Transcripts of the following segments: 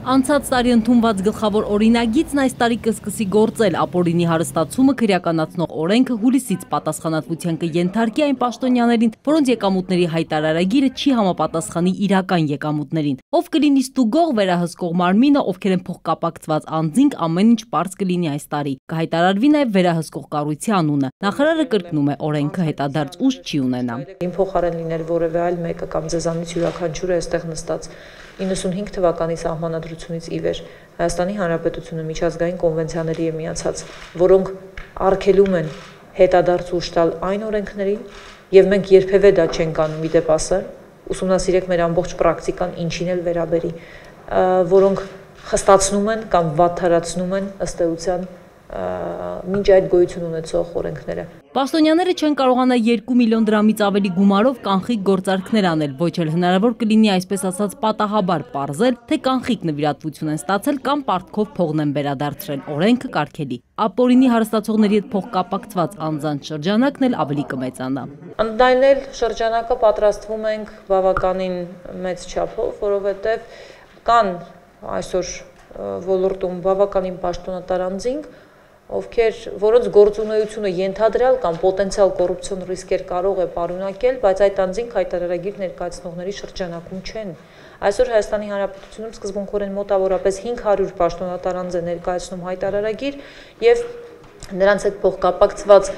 Անցած տարի ընդունված գլխավոր օրինագիծն այս տարի կսկսի գործել, ապօրինի հարստացումը քրեականացնող օրենքը հուլիսից պատասխանատվության կենթարկի այն պաշտոնյաներին, որոնց եկամուտների հայտարարագիրը չի համապատասխանի իրական եկամուտներին։ Ով կլինի ստուգող վերահսկող մարմինը, ովքեր են փոխկապակցված անձինք, ամեն ինչ պարզ կլինի այս տարի։ Կհայտարարվի նաև վերահսկող կառույցի անունը։ Նախարարը կրկնում է, օրենքը հետադարձ ուժ չի ունենա։ Իմ փոխարեն լիներ որևէ այլ մեկը կամ ձեզանից յուրաքանչյուրը այստեղ նստած 95 թվականի սահմանադրությունից ի վեր Հայաստանի Հանրապետությունը միջազգային կոնվենցիաների է միացած, որոնք արգելում են հետադարձ ուժ տալ այն օրենքներին, եւ մենք երբևէ դա չենք անում, իդեպ ասել, ուսումնասիրեք մեր ամբողջ պրակտիկան, ինչին էլ վերաբերի, որոնք խստացնում են կամ վատթարացնում են ըստ էության մինչ այդ գոյություն ունեցող օրենքները։ Պաշտոնյաները չեն կարողանա 2 միլիոն դրամից ավելի գումարով կանխիկ գործարքներ անել, ոչ էլ հնարավոր կլինի այսպես ասած պատահաբար պարզել, թե կանխիկ նվիրատվություն են ստացել կամ պարտքով փողն են վերադարձրել, օրենքը կարգելի։ Ապօրինի հարստացողների հետ փոխկապակցված անձանց շրջանակն էլ ավելի կմեծանա։ Ընդլայնել շրջանակը պատրաստվում ենք բավականին մեծ չափով, որովհետև կան այսօր ոլորտում բավականին պաշտոնատար անձինք, որոնց գործունեությունը ենթադրյալ կամ պոտենցիալ կոռուպցիոն ռիսկեր կարող է պարունակել, բայց այդ անձինք հայտարարագիր ներկայացնողների շրջանակում չեն։ Այսօր Հայաստանի Հանրապետությունում սկզբունքորեն մոտավորապես 500 պաշտոնատար անձ է ներկայացնում հայտարարագիր եւ նրանց հետ փոխկապակցված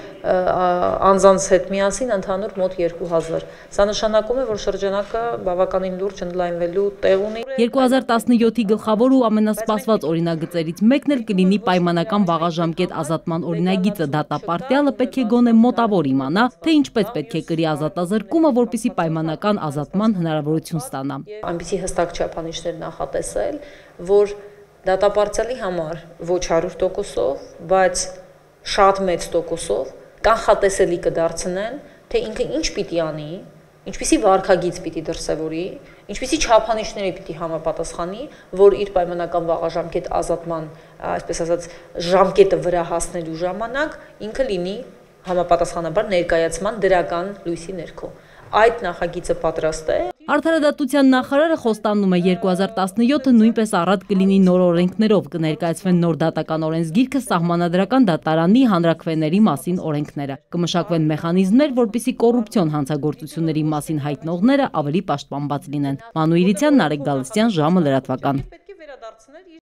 անձանց հետ միասին ընդհանուր մոտ 2000։ Սա նշանակում է, որ շրջանակը բավականին լուրջ ընդլայնվելու տեղ ունի։ 2017-ի գլխավոր ու ամենասպասված օրինագծերից մեկն էլ կլինի պայմանական վաղաժամկետ ազատման օրինագիծը։ Դատապարտյալը պետք է գոնե մոտավոր իմանա, թե ինչպես պետք է կրի ազատազրկումը, որպեսզի պայմանական ազատման հնարավորություն ստանա։ Այնպիսի հստակ չափանիշներ նախատեսել, որ դատապարտյալի համար ոչ 100%-ով, բայց շատ մեծ տոկոսով կանխատեսելի կդարձնեն, թե ինքը ինչ պիտի անի, ինչպիսի վարքագիծ պիտի դրսևորի, ինչպիսի չափանիշների պիտի համապատասխանի, որ իր պայմանական վաղաժամկետ ազատման, այսպես ասած, ժամկետը վրա հասնելու ժամանակ ինքը լինի համապատասխանաբար ներկայացման դրական լույսի ներքո։ Այդ նախագիծը պատրաստ է։ Արդարադատության նախարարը խոստանում է 2017-ը նույնպես առատ կլինի նոր օրենքներով, կներկայացվեն նոր դատական օրենսգիրքը, սահմանադրական դատարանի, հանրաքվեների մասին օրենքները։ Կմշակվեն մեխանիզմներ, որպեսզի կոռուպցիոն հանցագործությունների մասին հայտնողները ավելի պաշտպանված լինեն։ Մանու Իրիցյան, Նարեկ Գալստյան, ժամը լրատվական։